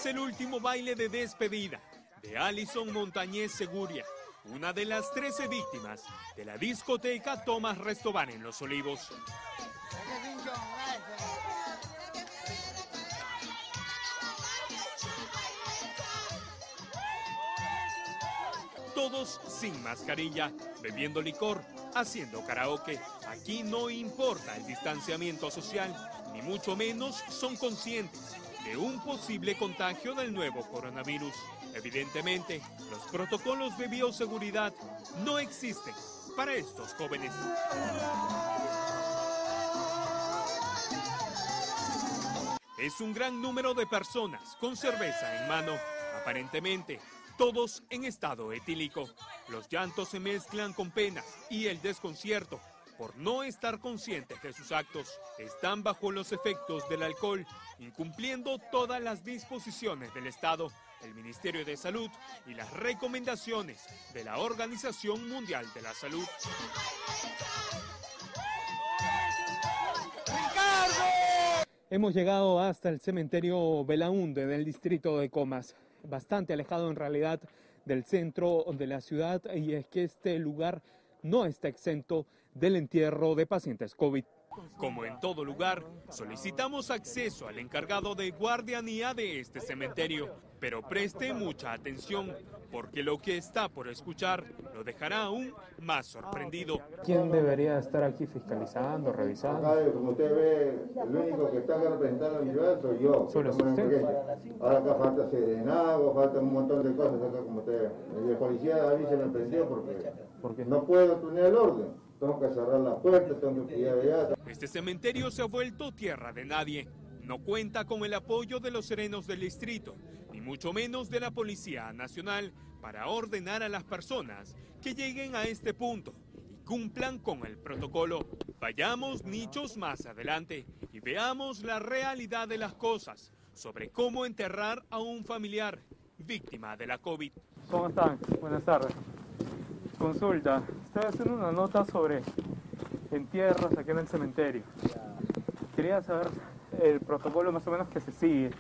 el último baile de despedida de Alison Montañez Seguria, una de las 13 víctimas de la discoteca Tomás Restobar en Los Olivos. Todos sin mascarilla, bebiendo licor, haciendo karaoke. Aquí no importa el distanciamiento social, ni mucho menos son conscientes de un posible contagio del nuevo coronavirus. Evidentemente, los protocolos de bioseguridad no existen para estos jóvenes. Es un gran número de personas con cerveza en mano, aparentemente todos en estado etílico. Los llantos se mezclan con penas y el desconcierto por no estar conscientes de sus actos. Están bajo los efectos del alcohol, incumpliendo todas las disposiciones del Estado, el Ministerio de Salud y las recomendaciones de la Organización Mundial de la Salud. Hemos llegado hasta el cementerio Belaúnde del distrito de Comas, bastante alejado en realidad del centro de la ciudad, y es que este lugar no está exento del entierro de pacientes COVID. Como en todo lugar, solicitamos acceso al encargado de guardianía de este cementerio, pero preste mucha atención, porque lo que está por escuchar lo dejará aún más sorprendido. ¿Quién debería estar aquí fiscalizando, revisando? Acá, como usted ve, el único que está acá representando a mi ciudad soy yo. ¿Solo usted? Ahora acá falta serenazgo, falta un montón de cosas acá, como usted ve. El policía a mí se me prendió porque no puedo tener el orden. Tengo que cerrar la puerta, tengo que cuidar allá. Este cementerio se ha vuelto tierra de nadie. No cuenta con el apoyo de los serenos del distrito, ni mucho menos de la Policía Nacional, para ordenar a las personas que lleguen a este punto y cumplan con el protocolo. Vayamos nichos más adelante y veamos la realidad de las cosas sobre cómo enterrar a un familiar víctima de la COVID. ¿Cómo están? Buenas tardes. Consulta, estoy haciendo una nota sobre entierros aquí en el cementerio. Quería saber el protocolo más o menos que se sigue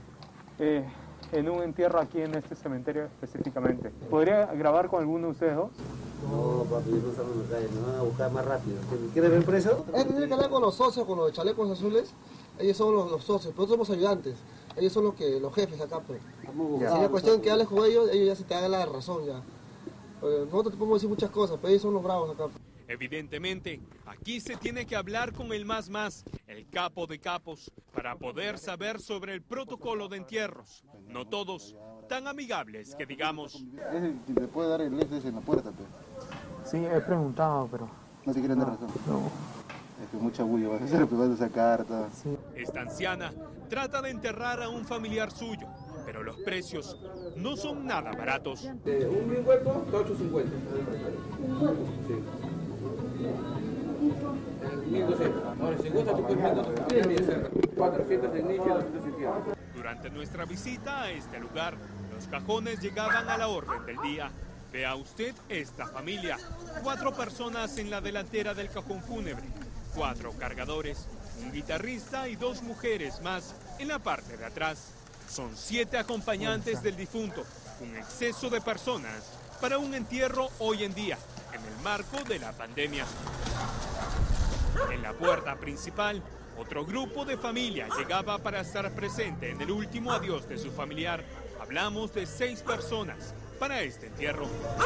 en un entierro aquí en este cementerio específicamente. ¿Podría grabar con alguno de ustedes dos? No, papi, no estamos en la calle, nos van a buscar más rápido. ¿Quieres ver preso? Tiene que hablar con los socios, con los chalecos azules. Ellos son los socios, nosotros somos ayudantes. Ellos son los jefes acá, pues. Si es la cuestión que hables con ellos ya se te haga la razón ya. Nosotros te podemos decir muchas cosas, pero ellos son los bravos acá. Evidentemente, aquí se tiene que hablar con el más, el capo de capos, para poder saber sobre el protocolo de entierros. No todos tan amigables que digamos. Si te puede dar el ese en la puerta, pues. Sí, he preguntado, pero... No te quieren dar razón. No. Es que mucha bulla vas a hacer, pues vas a sacar todo. Sí. Esta anciana trata de enterrar a un familiar suyo, pero los precios no son nada baratos. Un bien hueco, 8.50. Sí. 1.200. Ahora, si gusta, tú puedes vender 400 en nicho y 200 en tierra. Durante nuestra visita a este lugar, los cajones llegaban a la orden del día. Vea usted esta familia. 4 personas en la delantera del cajón fúnebre, 4 cargadores, un guitarrista y 2 mujeres más en la parte de atrás. Son 7 acompañantes del difunto, un exceso de personas para un entierro hoy en día, en el marco de la pandemia. En la puerta principal, otro grupo de familia llegaba para estar presente en el último adiós de su familiar. Hablamos de 6 personas para este entierro.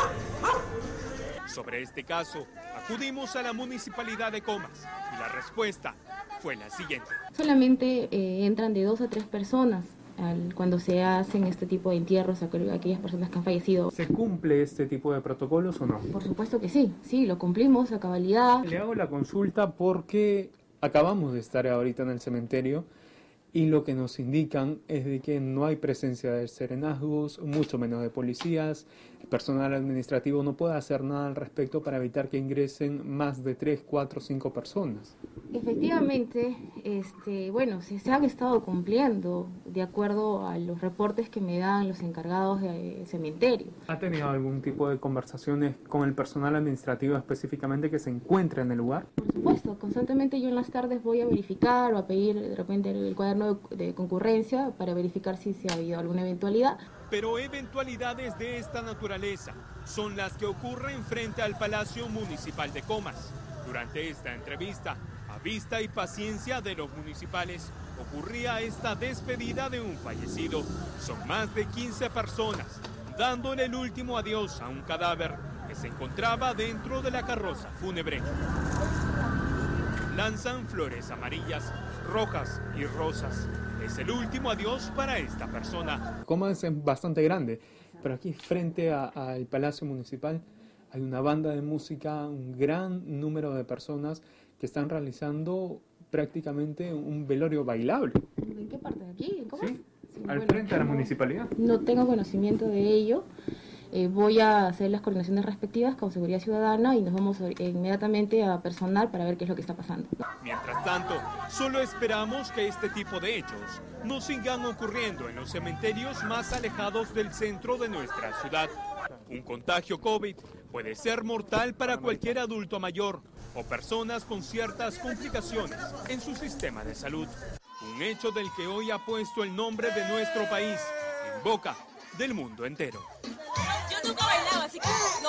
Sobre este caso, acudimos a la Municipalidad de Comas y la respuesta fue la siguiente. Solamente entran de 2 a 3 personas cuando se hacen este tipo de entierros a aquellas personas que han fallecido. ¿Se cumple este tipo de protocolos o no? Por supuesto que sí, lo cumplimos a cabalidad. Le hago la consulta porque acabamos de estar ahorita en el cementerio y lo que nos indican es de que no hay presencia de serenazgos, mucho menos de policías. El personal administrativo no puede hacer nada al respecto para evitar que ingresen más de 3, 4, 5 personas. Efectivamente, bueno, se han estado cumpliendo de acuerdo a los reportes que me dan los encargados del cementerio. ¿Ha tenido algún tipo de conversaciones con el personal administrativo específicamente que se encuentra en el lugar? Por supuesto, constantemente yo en las tardes voy a verificar o a pedir de repente el cuaderno de concurrencia para verificar si ha habido alguna eventualidad. Pero eventualidades de esta naturaleza son las que ocurren frente al Palacio Municipal de Comas. Durante esta entrevista, a vista y paciencia de los municipales, ocurría esta despedida de un fallecido. Son más de 15 personas dándole el último adiós a un cadáver que se encontraba dentro de la carroza fúnebre. Lanzan flores amarillas, rojas y rosas. Es el último adiós para esta persona. Comas es bastante grande, pero aquí frente al Palacio Municipal hay una banda de música, un gran número de personas que están realizando prácticamente un velorio bailable. ¿En qué parte de aquí? ¿En Comas? Sí, al frente de la municipalidad. No tengo conocimiento de ello. Voy a hacer las coordinaciones respectivas con Seguridad Ciudadana y nos vamos inmediatamente a personal para ver qué es lo que está pasando. Mientras tanto, solo esperamos que este tipo de hechos no sigan ocurriendo en los cementerios más alejados del centro de nuestra ciudad. Un contagio COVID puede ser mortal para cualquier adulto mayor o personas con ciertas complicaciones en su sistema de salud. Un hecho del que hoy ha puesto el nombre de nuestro país en boca del mundo entero. Yo nunca bailaba, así que no.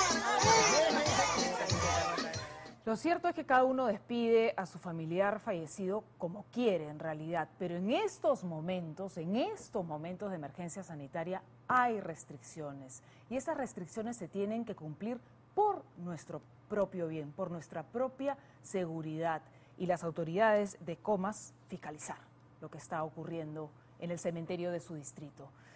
Lo cierto es que cada uno despide a su familiar fallecido como quiere en realidad, pero en estos momentos de emergencia sanitaria hay restricciones y esas restricciones se tienen que cumplir por nuestro propio bien, por nuestra propia seguridad y las autoridades de Comas fiscalizar lo que está ocurriendo en el cementerio de su distrito.